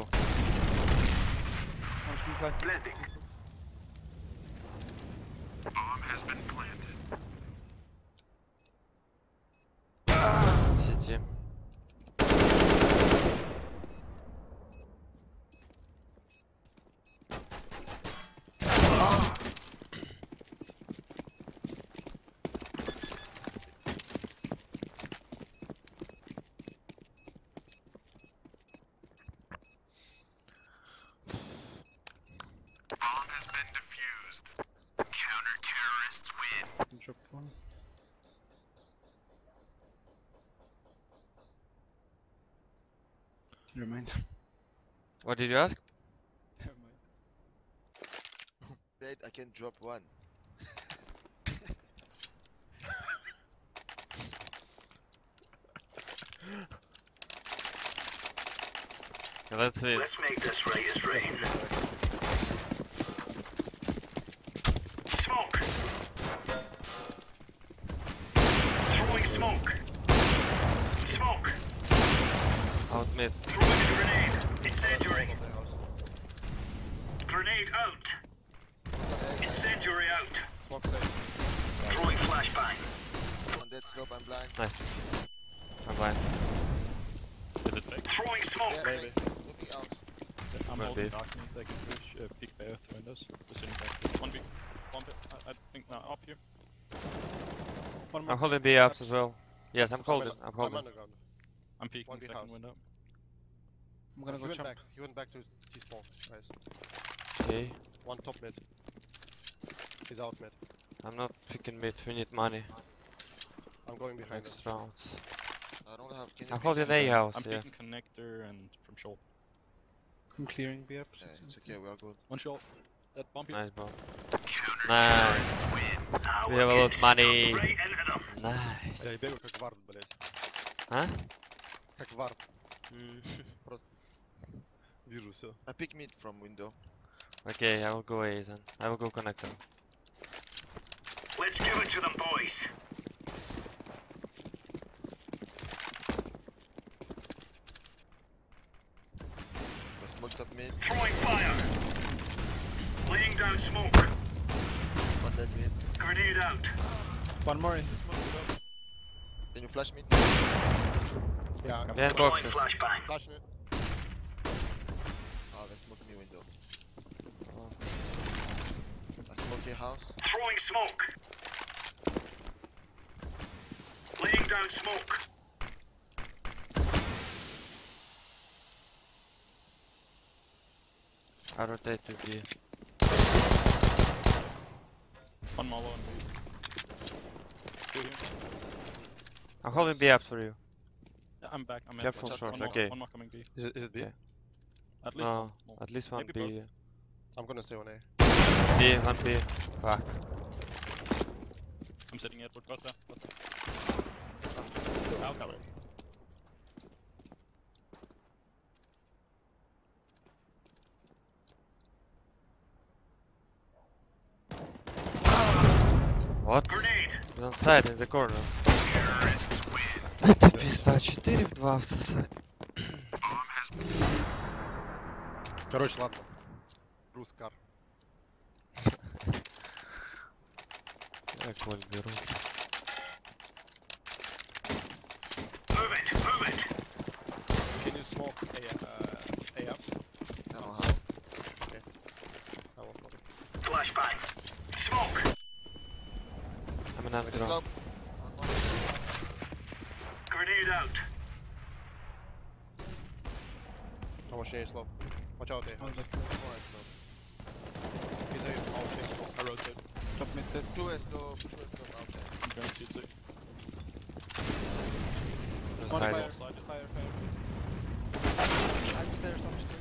One smooth light. Blending. Bomb has been planted. Sit Jim. Bomb has been defused. Counter-terrorists win. Drop one. Never mind. What did you ask? Never mind. Wait, I can drop one. Okay, let's win. Let's make this Reyes rain. Smoke. Throwing smoke. Smoke. Out mid. Throwing a grenade. Incendiary. Of the house. Grenade out. Incendiary out. Smoke safe. Throwing flashbang. On that slope, I'm blind. Nice. I'm blind. Is it fake? Throwing smoke. Yeah, Maybe. looking out. I'm Could holding be. balcony. They can push. Peek bare through windows. Just sitting back. One B. One bit. I think now up here. One more. I'm holding B ups as well. Yes, I'm holding. I'm I'm holding. underground. I'm peeking One big second house. window. I'm gonna He go went jump. back. He went back to T-spawn. Nice. Okay. One top mid. He's out mid. I'm not picking mid. We need money. I'm going behind him. Next rounds. I don't have. Can you I'm pick holding them? A house. I'm Yeah. peeking connector and from short. I'm clearing B up. Yeah, it's okay, we are good. One short. That bomb here. Nice bomb. Nice. We have a lot of money. Ray entered them. Nice. Я бегаю как вард, блять. Huh? Как вард. Mm. Просто вижу все. I pick mid from window. Okay, I will go A then. I will go connector. Let's give it to them, boys. I smoked up mid. Throwing fire. Laying down smoke. On that mid. Grenade out. One more in the smoke. Can you flash mid? Yeah, Yeah, Throwing boxes. flashbang. flash mid. Oh, they smoke me window. I smoke your house. Throwing smoke. down smoke. I rotate to B. One more low and B. Two here. I'm holding B up for you. Yeah, I'm back. I'm in. Careful Watch out, short, one more, okay. One more coming B. Is it B? Okay. At least No, one more. at least one Maybe B. both. Yeah. I'm gonna stay on A. B, one B. Fuck. I'm sitting it. Got there. I'll cover. What? Grenade. He's on side in the corner. Terrorists win. Это пизда, 4 в 2 всосать. Bomb has been Короче, ладно. Брус кар. Я коль беру. Move it, move it. Can you smoke A up? I don't know how. I will smoke. Flashbang. Smoke. I'm in This underground. slope. One more. Grenade out. How much is slow? Watch out A. On the More is slope. He's A. I rotate. top mid dead. Two is slope. Two is slope out there. I'm going to C2. Just One hide. fire, fire. Upstairs.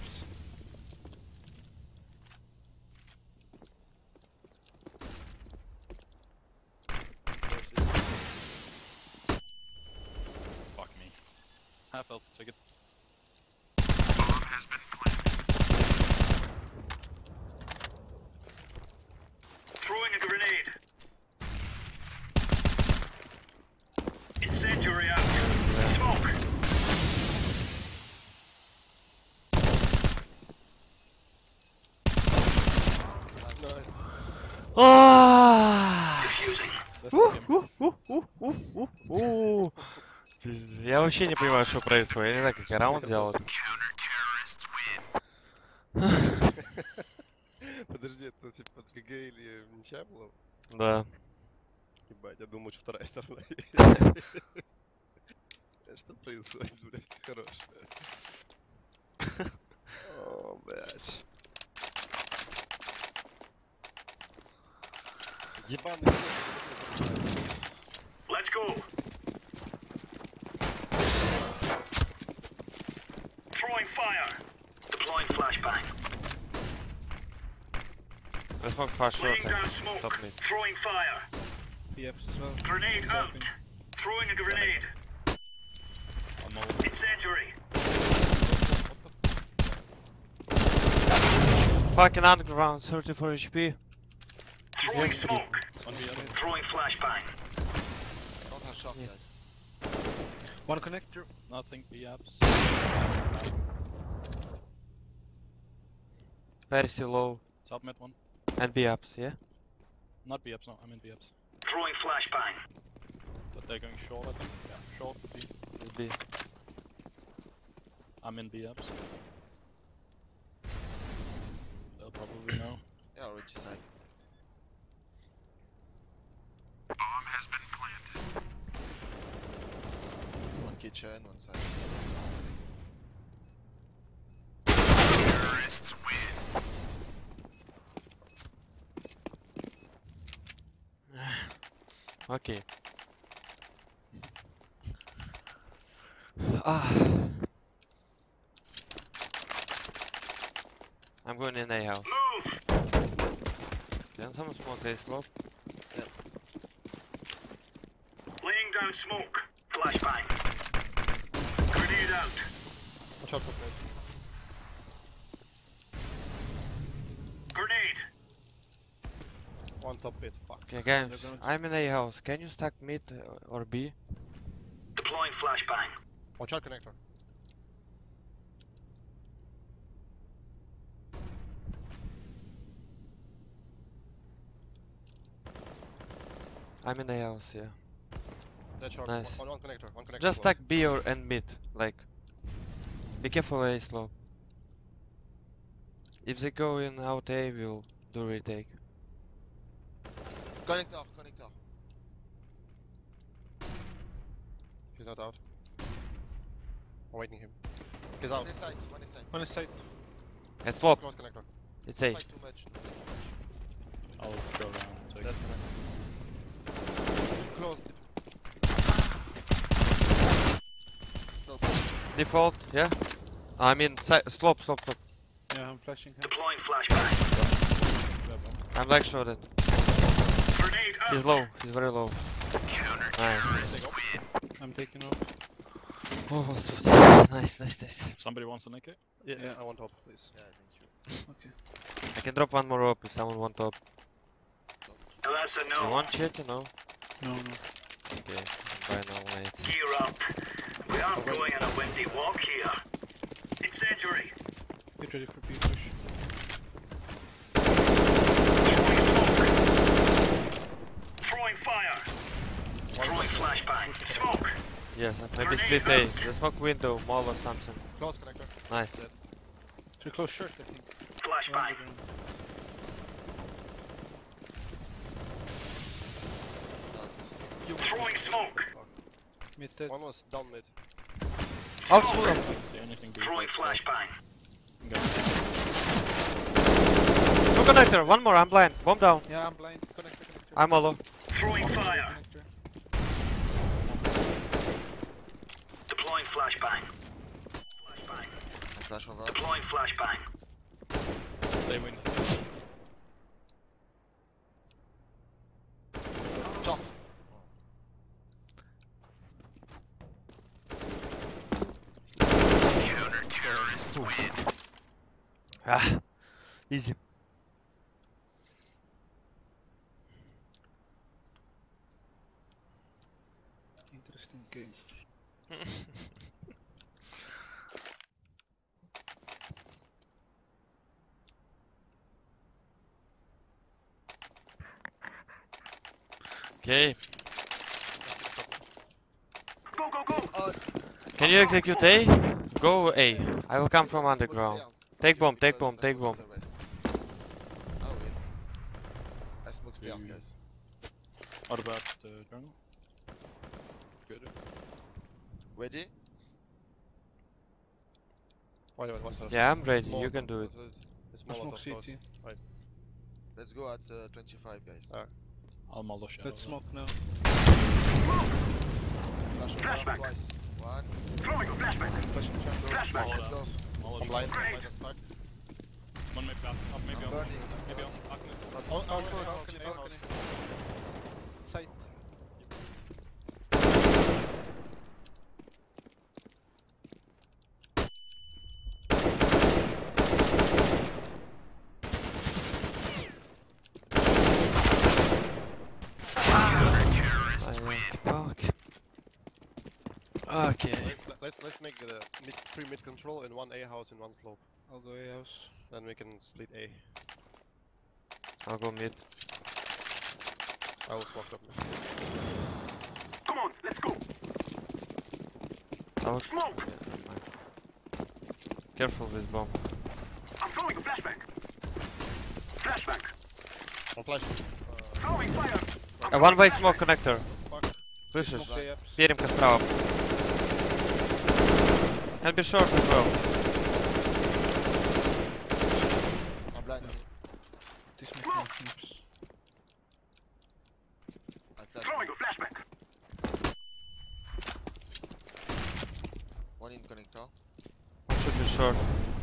Fuck me. Half health. Take it. Bomb has been planted. Throwing a grenade. Incendiary out. Smoke. Nice. Ah! Defusing. Пиздец. Я вообще не понимаю, что происходит. Я не знаю, как я раунд сделал. Counter-terrorists win. Подожди, это типа ГГ или ничья была? Да. Ебать, я думал, что вторая сторона. Что происходит, блядь, хорош. О, блядь. Ебаный. Let's go. Throwing fire. Deploying flashbang. I smoke fast short. Laying down smoke. Top mid. Throwing fire. PFs as well. Grenade out. Throwing a grenade. One more. Incendiary. Fucking underground, 34 HP. Throwing Yes, smoke. One B. Throwing flashbang. Don't have shock, Yeah. guys. One connector. Nothing. B apps. Very low. Top mid one. And B ups, yeah? Not B apps. No, I'm in B apps. Throwing flashbang. But they're going short, I think. Yeah, short would be. It's B. I'm in B apps. They'll probably know. Yeah, which side? Bomb has been planted. One kitchen, one side. Terrorists win. Okay. Ah. I'm going in A house. Move. Can someone smoke A slope? Laying down smoke. Flashbang. Grenade out. Watch out for mid. Grenade. One top mid, fuck. Okay, guys, I'm in A house. Can you stack mid or B? Deploying flashbang. Watch out connector. I'm in A house, yeah. Dead short. Nice. One connector. One connector. Just close. stack B or and mid, like. Be careful A slope. If they go in out A, we'll do retake. Connector, connector. He's not out. I'm waiting him. He's One out. is side, one is side. One is side. It's flop. Close connector. It's A. Fight too much. I'll go around. Take That's connector. Close. No, Default, yeah? I mean, slope. Yeah, I'm flashing him. Deploying flashbang. I'm like shorted. Grenade out. He's low. He's very low. Nice. I'm taking off. Oh, nice. Somebody wants an AK? Yeah, Yeah. I want top, please. yeah, thank you. Okay. I can drop one more up if someone want top. That's a You no. want shit, you know? No. Okay, bye now, mate. Gear up. We aren't going on a windy walk here. Incendiary. Get ready for P-push. Throwing fire. Throwing flashbang. Smoke. Yes, maybe split A. The smoke window, mall or something. Close connector. Nice. Dead. Too close short, I think. Flashbang. Around the room. Throwing smoke. Mid dead. One was down mid. Out Smoke. full. Can't see anything big. Throwing flashbang. Two connector, one more, I'm blind. Bomb down. Yeah, I'm blind. Connector. I'm hollow. Throwing fire. Connector. Deploying flashbang. Flashbang. Flash over. Deploying flashbang. Stay win. Top. Ah, easy. Interesting game. Okay, Go, go, go. can you execute A? Go A. I will come from underground. Take bomb, take bomb, take bomb. Oh, wait. I smoke stairs, guys. What about the journal? Good. Ready? One side. Yeah, I'm ready. Small You can do it. It's I small smoke top close. CT. Let's go at 25, guys. I'll mollo shadow. Let's smoke now. Flash over Flashback. twice. One. Throwing a flashbang. Flashing trap. Flashbang. Let's go. I'm blind. Great. Blind as fuck. One maybe up, maybe I'm on. burning. Maybe on. Oh, Balcony, house. balcony. Side. Fuck. Okay. Let's make the three mid control in one A house and one slope. I'll go A house. Then we can split A. I'll go mid. I will smoke up. Come on, let's go. I will... Smoke. Yeah, never mind. Careful with bomb. I'm throwing a flashbang. Flashbang. I'll flash. Throwing fire. I'm One way throwing smoke flashbang. connector. Fuck. Pushes. Smoke A ups. Перемка справа. Can be short as well. I'm blind. This smoke no flips. I flash. Throwing a flashbang. One in connector. One should be short.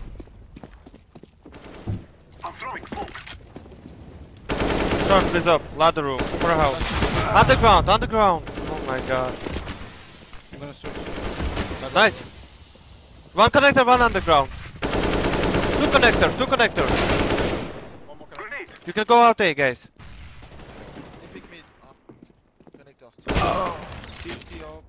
I'm throwing smoke. Short, please up. Ladder room. For a house. Underground. Oh my god. I'm gonna switch. Nice. One connector, one underground. Two connector. One more connector. Grenade. You can go out A, guys. They pick mid. Connector. 50 up.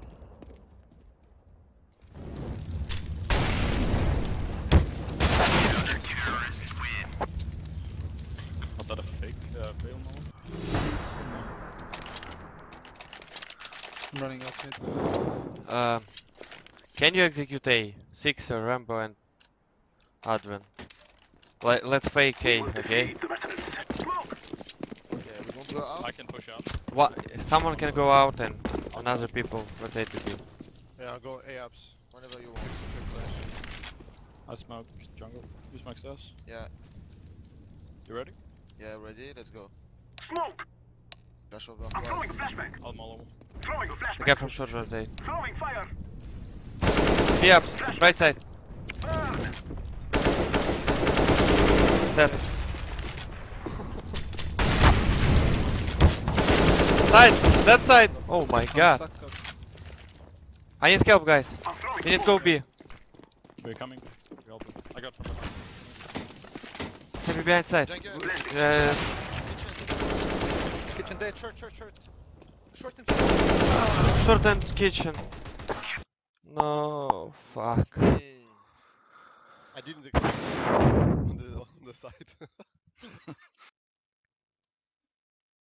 Was that a fake fail mollo? I'm running out mid. Can you execute A? Sixer, Rambo, and Advent. Let's fake A, okay? The residents. Smoke. Okay, we don't go out. I can push out. What? Someone can go out and and other people rotate to B. Yeah, I'll go A ups. Whenever you want. Quick flash. I smoke jungle. You smoke stairs. Yeah, You ready? yeah, ready? Let's go. Smoke! Flash over I'm throwing a twice. flashbang. I'll mollo. Throwing a The flashbang. guy from short rotate. Throwing fire. B ups, right side. Burn! Dead. Side! That side! Oh my god. Stuck up. I need help, guys. I'm throwing We need to go B. We're coming. We all do. I got from behind. Heavy behind side. Jungle. Kitchen dead, short. Short and Short and kitchen. No, fuck. Hey. I didn't expect on the side.